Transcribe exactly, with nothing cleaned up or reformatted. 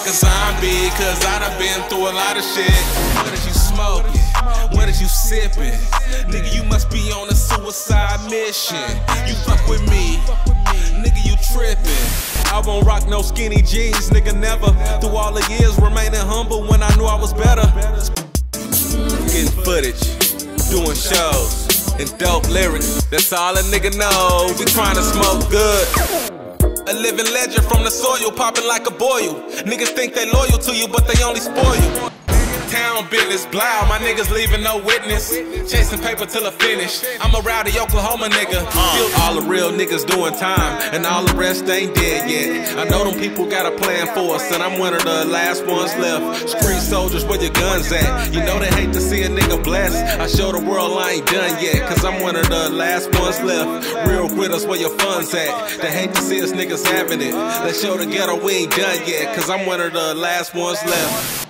like a zombie, cause I done been through a lot of shit. What is you smoking? What is you sipping? Nigga, you must be on a suicide mission. You fuck with me, nigga, you tripping. I won't rock no skinny jeans, nigga, never. Through all the years, remaining humble when I knew I was better. Getting footage, doing shows, and dope lyrics, that's all a nigga know. We tryna smoke good. A living legend from the soil, popping like a boil. Niggas think they loyal to you, but they only spoil you. Town business, blow, my niggas leaving no witness. Chasing paper till I finish. I'm a rowdy Oklahoma nigga. Uh, all the real niggas doing time, and all the rest ain't dead yet. I know them people got a plan for us, and I'm one of the last ones left. Street soldiers, where your guns at? You know they hate to see a nigga blessed. I show the world I ain't done yet, cause I'm one of the last ones left. Real quitters, where your funds at? They hate to see us niggas having it. Let's show the ghetto we ain't done yet, cause I'm one of the last ones left.